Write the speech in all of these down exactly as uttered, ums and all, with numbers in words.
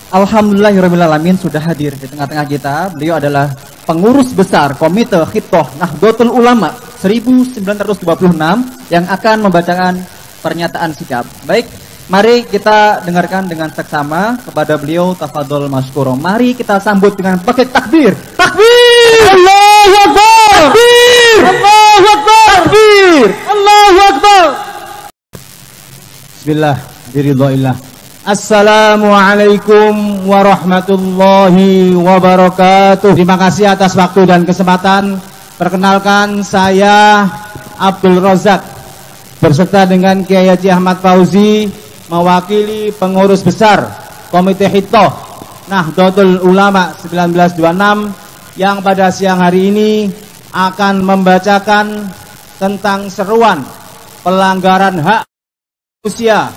Alhamdulillahirrahmanirrahim sudah hadir di tengah-tengah kita. Beliau adalah pengurus besar Komite Khitoh Nahdlatul Ulama seribu sembilan ratus dua puluh enam yang akan membacakan pernyataan sikap. Baik, mari kita dengarkan dengan seksama kepada beliau. Tafadhol masykuro. Mari kita sambut dengan pakai takbir. Takbir! Allahu Akbar! Takbir! Allahu Akbar! Takbir! Allahu Akbar! Bismillah, biridhaillah. Assalamualaikum warahmatullahi wabarakatuh. Terima kasih atas waktu dan kesempatan. Perkenalkan, saya Abdul Rozak berserta dengan Kiai Haji Ahmad Fauzi mewakili pengurus besar Komite Khitoh Nahdlatul Ulama seribu sembilan ratus dua puluh enam yang pada siang hari ini akan membacakan tentang seruan pelanggaran hak manusia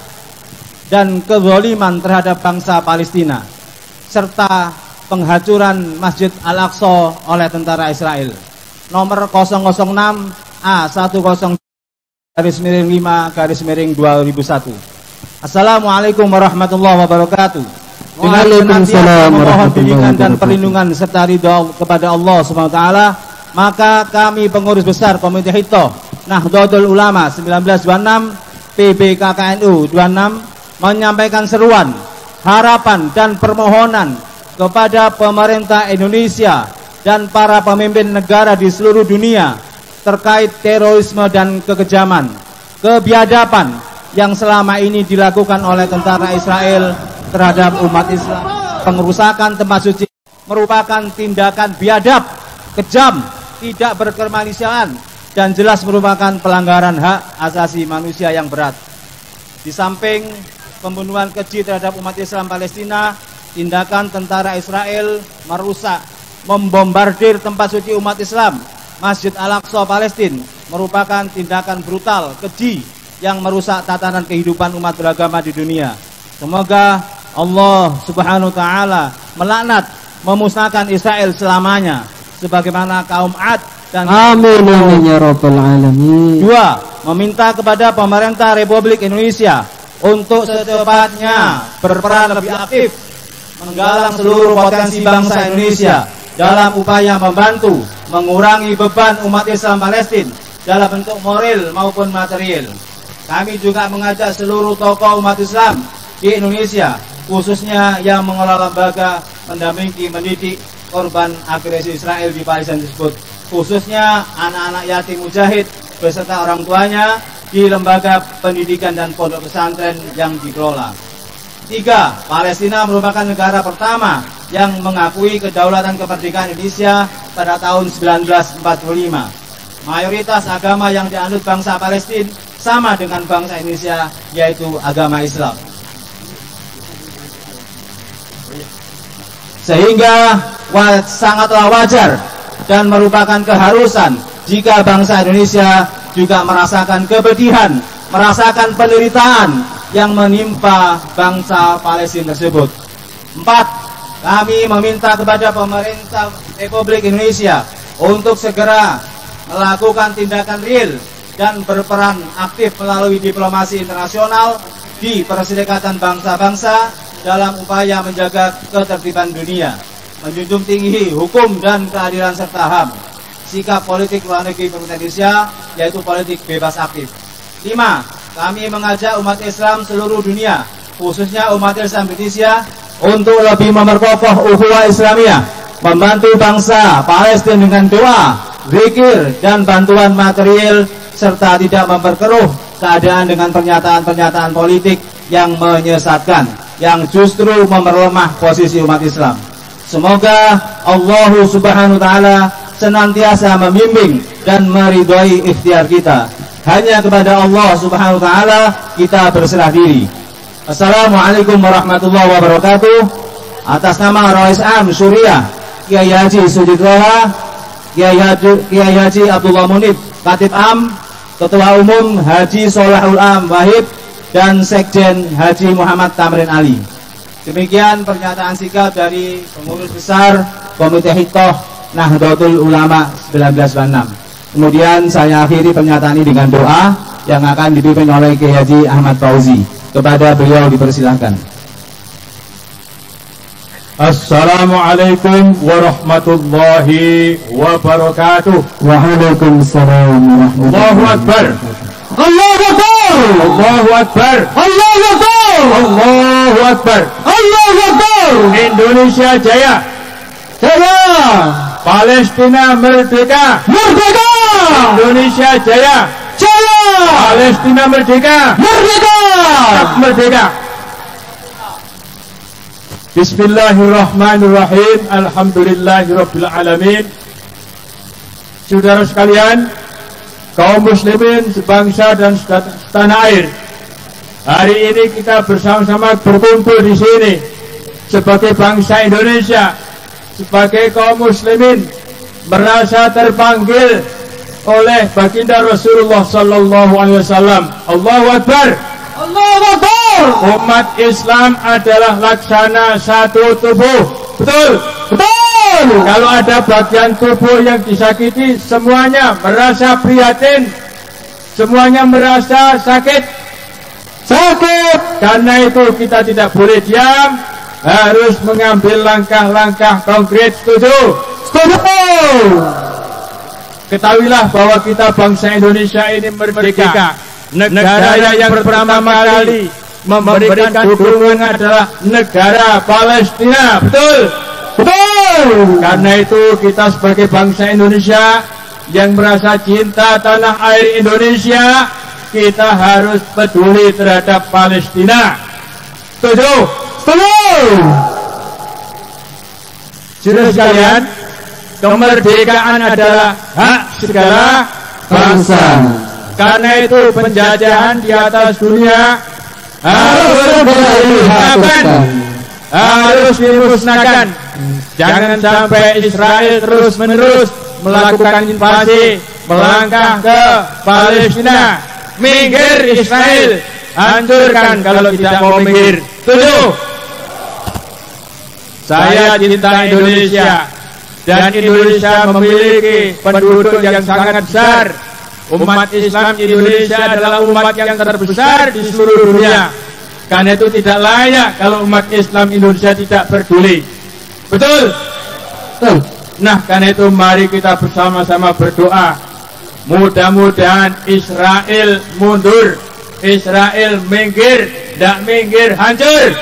dan kezaliman terhadap bangsa Palestina serta penghancuran Masjid Al-Aqsa oleh tentara Israel. Nomor nol nol enam A sepuluh garis miring lima garis miring dua ribu satu. Assalamualaikum warahmatullahi wabarakatuh. Waalaikumsalam warahmatullahi wabarakatuh. Dan perlindungan serta ridha kepada Allah Subhanahu wa taala, maka kami pengurus besar Komite Khitoh Nahdlatul Ulama seribu sembilan ratus dua puluh enam P B K K N U dua puluh enam menyampaikan seruan, harapan dan permohonan kepada pemerintah Indonesia dan para pemimpin negara di seluruh dunia terkait terorisme dan kekejaman, kebiadaban yang selama ini dilakukan oleh tentara Israel terhadap umat Islam. Pengerusakan tempat suci merupakan tindakan biadab, kejam, tidak berkemanusiaan, dan jelas merupakan pelanggaran hak asasi manusia yang berat. Di samping pembunuhan keji terhadap umat Islam Palestina, tindakan tentara Israel merusak, membombardir tempat suci umat Islam, Masjid Al-Aqsa Palestina, merupakan tindakan brutal, keji yang merusak tatanan kehidupan umat beragama di dunia. Semoga Allah Subhanahu wa taala melaknat, memusnahkan Israel selamanya sebagaimana kaum Ad dan amin amin ya rabbal alamin. Dua, meminta kepada pemerintah Republik Indonesia untuk secepatnya berperan lebih aktif menggalang seluruh potensi bangsa Indonesia dalam upaya membantu mengurangi beban umat Islam Palestina dalam bentuk moral maupun material. Kami juga mengajak seluruh tokoh umat Islam di Indonesia, khususnya yang mengelola lembaga mendampingi mendidik korban agresi Israel di Palestina tersebut, khususnya anak-anak yatim mujahid beserta orang tuanya di lembaga pendidikan dan pondok pesantren yang dikelola. Tiga, Palestina merupakan negara pertama yang mengakui kedaulatan kemerdekaan Indonesia pada tahun seribu sembilan ratus empat puluh lima. Mayoritas agama yang dianut bangsa Palestina sama dengan bangsa Indonesia, yaitu agama Islam. Sehingga wa, sangatlah wajar dan merupakan keharusan jika bangsa Indonesia juga merasakan kepedihan, merasakan penderitaan yang menimpa bangsa Palestina tersebut. Empat, kami meminta kepada pemerintah Republik Indonesia untuk segera melakukan tindakan real dan berperan aktif melalui diplomasi internasional di Perserikatan Bangsa-Bangsa dalam upaya menjaga ketertiban dunia, menjunjung tinggi hukum dan keadilan serta H A M. Sikap politik luar negeri pemerintah Indonesia yaitu politik bebas aktif. Lima, kami mengajak umat Islam seluruh dunia, khususnya umat Islam Indonesia, untuk lebih memperkokoh ukhuwah Islamiyah, membantu bangsa Palestina dengan doa, zikir, dan bantuan material, serta tidak memperkeruh keadaan dengan pernyataan-pernyataan politik yang menyesatkan, yang justru memperlemah posisi umat Islam. Semoga Allah Subhanahu wa taala senantiasa membimbing dan meridhoi ikhtiar kita. Hanya kepada Allah Subhanahu wa taala kita berserah diri. Assalamualaikum warahmatullahi wabarakatuh. Atas nama Rais Am Suriah Kiai Haji Suditoha, Kiai Haji, Kiai Haji Abdullah Munib, Khatib Am, Ketua Umum Haji Sholahul Am Wahid, dan Sekjen Haji Muhammad Tamrin Ali. Demikian pernyataan sikap dari pengurus besar Komite Khitoh Nahdlatul Ulama seribu sembilan ratus dua puluh enam. Kemudian saya akhiri pernyataan ini dengan doa yang akan dipimpin oleh Kiai Haji Ahmad Fauzi. Kepada beliau dipersilahkan. Assalamualaikum warahmatullahi wabarakatuh. Waalaikumsalam warahmatullahi Allahu Akbar. Allahu Akbar. Allahu Akbar. Allahu Akbar. Allahu Akbar. Allahu Akbar. Indonesia jaya. Jaya. Palestina merdeka. Merdeka. Indonesia jaya. Jaya. Palestina merdeka. Merdeka. Merdeka. Bismillahirrahmanirrahim. Alhamdulillahirabbil alamin. Saudara sekalian, kaum muslimin sebangsa dan setanah air, hari ini kita bersama-sama berkumpul di sini sebagai bangsa Indonesia, sebagai kaum muslimin merasa terpanggil oleh baginda Rasulullah sallallahu alaihi wasallam. Allahu Akbar. Allahu Akbar. Umat Islam adalah laksana satu tubuh. Betul? Betul. Kalau ada bagian tubuh yang disakiti, semuanya merasa prihatin, semuanya merasa sakit. Sakit. Karena itu kita tidak boleh diam, harus mengambil langkah-langkah konkret. Setuju? Setuju. Ketahuilah bahwa kita bangsa Indonesia ini merdeka. Negara yang pertama kali memberikan dukungan adalah negara Palestina. Betul? Betul. Karena itu kita sebagai bangsa Indonesia yang merasa cinta tanah air Indonesia, kita harus peduli terhadap Palestina. Setuju? Setuju. Saudara sekalian, kemerdekaan adalah hak segala Bangsa. Karena itu penjajahan di atas dunia harus dimusnahkan, harus dimusnahkan. Jangan sampai Israel terus-menerus melakukan invasi, melangkah ke Palestina. Minggir Israel, hancurkan kalau tidak mau minggir. Setuju? Saya cinta Indonesia, dan Indonesia memiliki penduduk yang sangat besar. Umat Islam Indonesia adalah umat yang terbesar di seluruh dunia. Karena itu tidak layak kalau umat Islam Indonesia tidak peduli. Betul? Betul. Nah, karena itu mari kita bersama-sama berdoa. Mudah-mudahan Israel mundur, Israel minggir, tidak minggir hancur.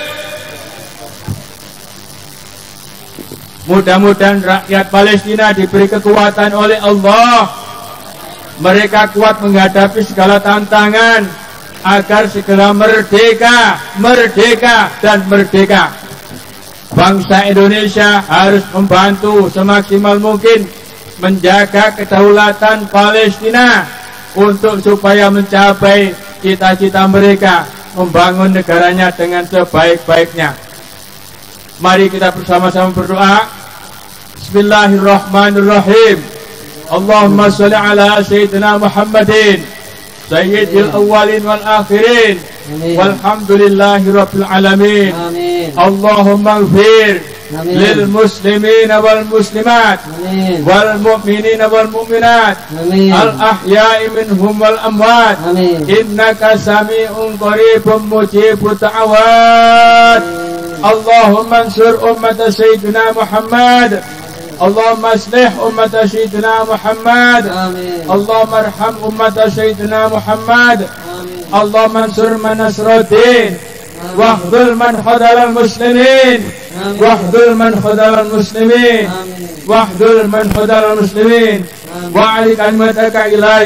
Mudah-mudahan rakyat Palestina diberi kekuatan oleh Allah. Mereka kuat menghadapi segala tantangan agar segera merdeka, merdeka, dan merdeka. Bangsa Indonesia harus membantu semaksimal mungkin menjaga kedaulatan Palestina untuk supaya mencapai cita-cita mereka membangun negaranya dengan sebaik-baiknya. Mari kita bersama-sama berdoa. Bismillahirrahmanirrahim. Allahumma salli ala Sayyidina Muhammadin Sayyidil awwalin wal akhirin. Walhamdulillahi rabbil alamin. Allahumma ighfir lil muslimin wal muslimat wal mu'minin wal mu'minat al ahya'i minhum wal amwat. Innaka sami'un qaribun mujibud da'awat. Allahumma ansur ummat Sayyidina Muhammad. Allahumma aslih ummat Sayyidina Muhammad. Allahumma arham ummat Sayyidina Muhammad. Allahumma ansur man nasruddin wahdul man khadal muslimin wahdul man khadal muslimin wahdul man khadal muslimin wa'ali kalimataka ila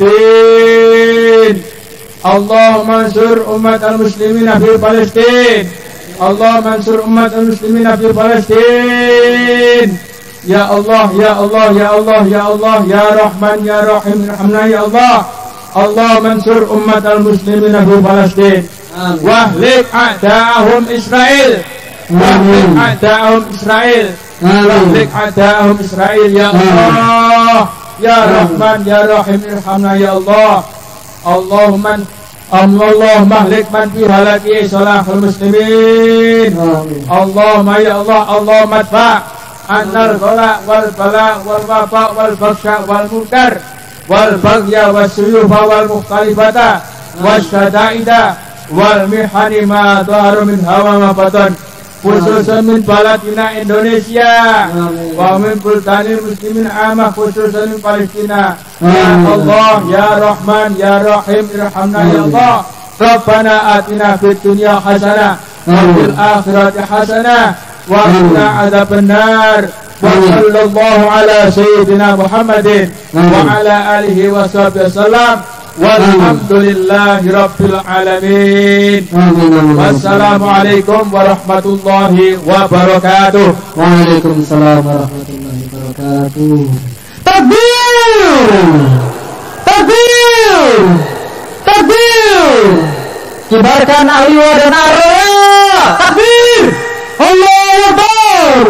yaumiddin. Allahumma ansur ummat al-muslimin fi Palestin. Allahumma ansur ummat al-muslimin fi Palestin. Ya Allah, Ya Allah, Ya Allah, Ya Allah, Ya Rahman, Ya Rahim, Rahmana, Ya Allah. Allah mansur ummat al-muslimin fi Palestin. Wahlik a'da'ahum Israel. Wahlik a'da'ahum Israel. Wahlik a'da'ahum Israel. Ya Allah, Ya Rahman, Ya Rahim, Rahmana, Ya Allah. Allahumma Allah mahlik man fi halaki salahul muslimin. Allahumma ya Allah, Allah madfa annar ghala wal bala wal wafa wal baksha wal munkar wal baghya was suyufa wal mukhtalifata was syada'ida wal mihani ma dhaharu min hawa ma batan khususan min Palestina Indonesia wa min buldanil muslimin amah khususan min Palestina. Ya Allah ya Rahman ya Rahim irhamna ya Allah. Rabbana atina fid dunya hasanah wa fil akhirati hasanah wa qina adzabannar. Wa sallallahu ala sayyidina Muhammadin wa ala alihi wa sahbihi wasallam. Walhamdulillahi rabbil alamin. Wassalamualaikum warahmatullahi wabarakatuh. Waalaikumsalam warahmatullahi wabarakatuh. Takbir! Takbir! Takbir! Kibarkan aliwa dan arwah. Takbir! Allahu Akbar.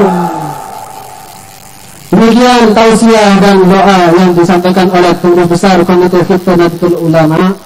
Demikian tausiah dan doa yang disampaikan oleh pengurus besar Komite Hifdz Nahdlatul Ulama